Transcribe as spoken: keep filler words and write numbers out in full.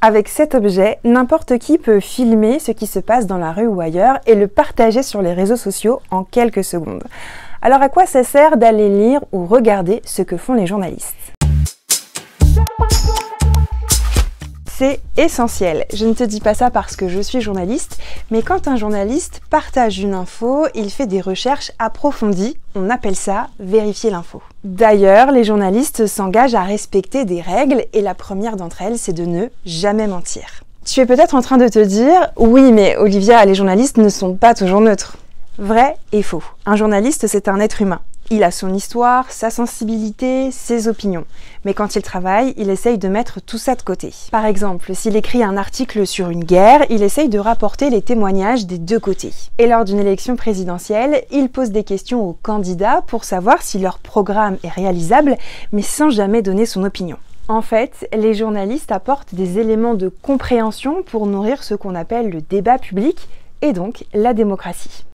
Avec cet objet, n'importe qui peut filmer ce qui se passe dans la rue ou ailleurs et le partager sur les réseaux sociaux en quelques secondes. Alors à quoi ça sert d'aller lire ou regarder ce que font les journalistes ? C'est essentiel. Je ne te dis pas ça parce que je suis journaliste, mais quand un journaliste partage une info, il fait des recherches approfondies. On appelle ça vérifier l'info. D'ailleurs, les journalistes s'engagent à respecter des règles et la première d'entre elles, c'est de ne jamais mentir. Tu es peut-être en train de te dire « Oui, mais Olivia, les journalistes ne sont pas toujours neutres ». Vrai et faux. Un journaliste, c'est un être humain. Il a son histoire, sa sensibilité, ses opinions. Mais quand il travaille, il essaye de mettre tout ça de côté. Par exemple, s'il écrit un article sur une guerre, il essaye de rapporter les témoignages des deux côtés. Et lors d'une élection présidentielle, il pose des questions aux candidats pour savoir si leur programme est réalisable, mais sans jamais donner son opinion. En fait, les journalistes apportent des éléments de compréhension pour nourrir ce qu'on appelle le débat public et donc la démocratie.